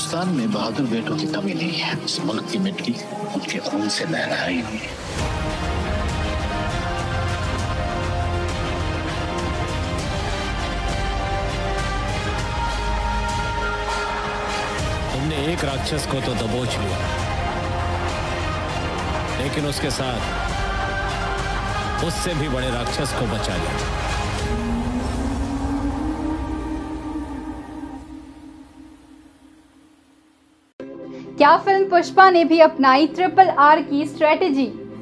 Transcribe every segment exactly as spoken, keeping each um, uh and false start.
हिंदुस्तान में बहादुर बेटों की कमी नहीं है। इस मुल्क की मिट्टी उनके खून से लहराई हुई है। तुमने एक राक्षस को तो दबोच लिया, लेकिन उसके साथ उससे भी बड़े राक्षस को बचा लिया। क्या फिल्म पुष्पा ने भी अपनाई ट्रिपल आर की स्ट्रेटेजी?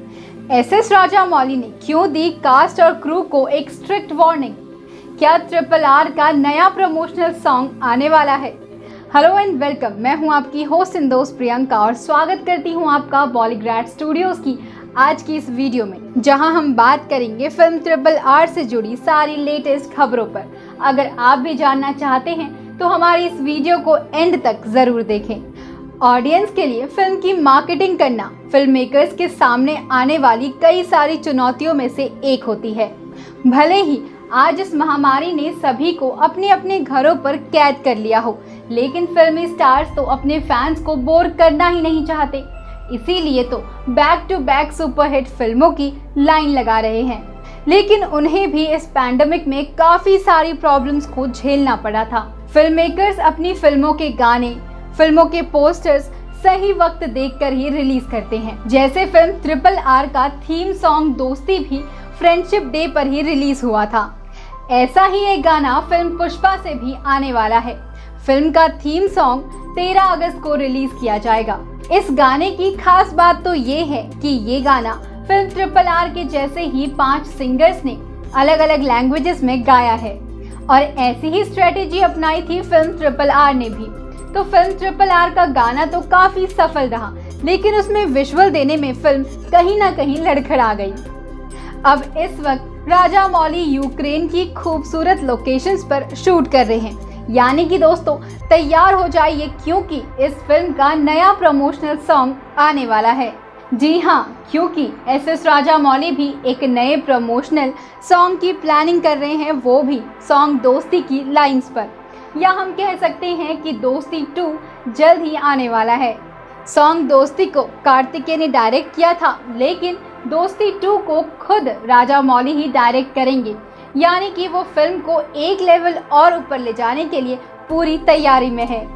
एस एस राजामौली ने क्यों दी कास्ट और क्रू को एक स्ट्रिक्ट वार्निंग? क्या ट्रिपल आर का नया प्रमोशनल सॉन्ग आने वाला है? हेलो एंड वेलकम, मैं हूं आपकी होस्ट इन दोस्त प्रियंका और स्वागत करती हूं आपका बॉलीग्रैड स्टूडियोज की आज की इस वीडियो में, जहां हम बात करेंगे फिल्म ट्रिपल आर से जुड़ी सारी लेटेस्ट खबरों पर। अगर आप भी जानना चाहते हैं तो हमारी इस वीडियो को एंड तक जरूर देखें। ऑडियंस के लिए फिल्म की मार्केटिंग करना फिल्म मेकर्स के सामने आने वाली कई सारी चुनौतियों में से एक होती है। भले ही आज इस महामारी ने सभी को अपने अपने घरों पर कैद कर लिया हो, लेकिन फिल्मी स्टार्स तो अपने फैंस को बोर करना ही नहीं चाहते। इसीलिए तो बैक टू बैक सुपरहिट फिल्मों की लाइन लगा रहे हैं। लेकिन उन्हें भी इस पैंडेमिक में काफी सारी प्रॉब्लम्स को झेलना पड़ा था। फिल्म मेकर्स अपनी फिल्मों के गाने, फिल्मों के पोस्टर्स सही वक्त देखकर ही रिलीज करते हैं। जैसे फिल्म ट्रिपल आर का थीम सॉन्ग दोस्ती भी फ्रेंडशिप डे पर ही रिलीज हुआ था। ऐसा ही एक गाना फिल्म पुष्पा से भी आने वाला है। फिल्म का थीम सॉन्ग तेरह अगस्त को रिलीज किया जाएगा। इस गाने की खास बात तो ये है कि ये गाना फिल्म ट्रिपल आर के जैसे ही पांच सिंगर्स ने अलग अलग लैंग्वेजेस में गाया है और ऐसी ही स्ट्रेटेजी अपनाई थी फिल्म ट्रिपल आर ने भी। तो फिल्म ट्रिपल आर का गाना तो काफी सफल रहा, लेकिन उसमें विजुअल देने में फिल्म कहीं ना कहीं लड़खड़ा गई। अब इस वक्त राजामौली यूक्रेन की खूबसूरत लोकेशंस पर शूट कर रहे हैं। यानी कि दोस्तों तैयार हो जाइए, क्योंकि इस फिल्म का नया प्रमोशनल सॉन्ग आने वाला है। जी हाँ, क्योंकि एस एस राजामौली भी एक नए प्रमोशनल सॉन्ग की प्लानिंग कर रहे हैं, वो भी सॉन्ग दोस्ती की लाइंस पर, या हम कह सकते हैं कि दोस्ती टू जल्द ही आने वाला है। सॉन्ग दोस्ती को कार्तिकेय ने डायरेक्ट किया था, लेकिन दोस्ती टू को खुद राजामौली ही डायरेक्ट करेंगे। यानी कि वो फिल्म को एक लेवल और ऊपर ले जाने के लिए पूरी तैयारी में है।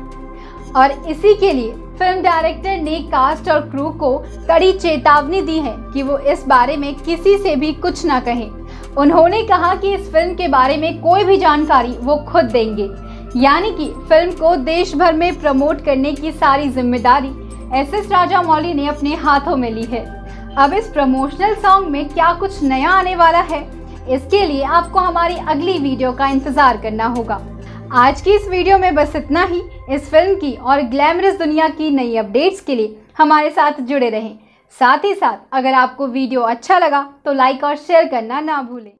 और इसी के लिए फिल्म डायरेक्टर ने कास्ट और क्रू को कड़ी चेतावनी दी है कि वो इस बारे में किसी से भी कुछ ना कहें। उन्होंने कहा कि इस फिल्म के बारे में कोई भी जानकारी वो खुद देंगे। यानी कि फिल्म को देश भर में प्रमोट करने की सारी जिम्मेदारी एस एस राजामौली ने अपने हाथों में ली है। अब इस प्रमोशनल सॉन्ग में क्या कुछ नया आने वाला है, इसके लिए आपको हमारी अगली वीडियो का इंतजार करना होगा। आज की इस वीडियो में बस इतना ही। इस फिल्म की और ग्लैमरस दुनिया की नई अपडेट्स के लिए हमारे साथ जुड़े रहें। साथ ही साथ अगर आपको वीडियो अच्छा लगा तो लाइक और शेयर करना ना भूलें।